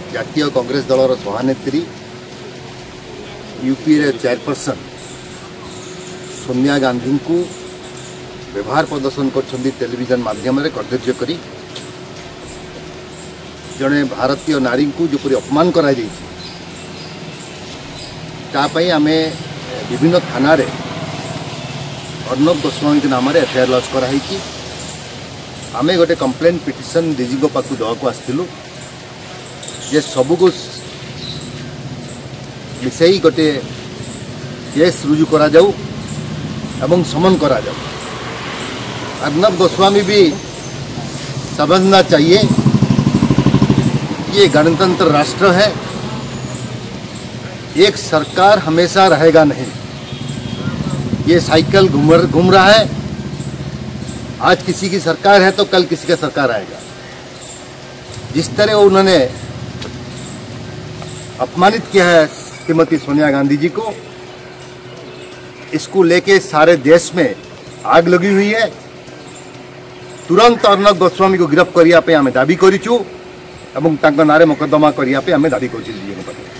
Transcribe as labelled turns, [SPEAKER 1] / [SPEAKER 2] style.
[SPEAKER 1] जातीय कांग्रेस दलर सभानेत्री यूपी रे चेयरपर्सन सोनिया गांधी को व्यवहार प्रदर्शन कर टेलीविजन माध्यम रे कर्तव्य करी जड़े भारतीय नारी को जोपरी अपमान करा आम विभिन्न थाना रे अर्णव गोस्वामी के नाम एफआईआर लॉन्च कराई आमे गोटे कंप्लेंट पिटिशन डीजी पाक देवाक आसलु जे सबको मिसई गोटे केस रुजु करा जाऊ एवं समन करा जाऊ। अर्णव गोस्वामी भी समझना चाहिए ये गणतंत्र राष्ट्र है, एक सरकार हमेशा रहेगा नहीं। ये साइकिल घूम रहा है, आज किसी की सरकार है तो कल किसी का सरकार आएगा। जिस तरह उन्होंने अपमानित किया है श्रीमती सोनिया गांधी जी को, इसको लेके सारे देश में आग लगी हुई है। तुरंत अर्णव गोस्वामी को गिरफ्त करिया पे आमे दाबी करिचु एवं तांको नारे मोकदमा करिया पे आमे दाबी करिचु।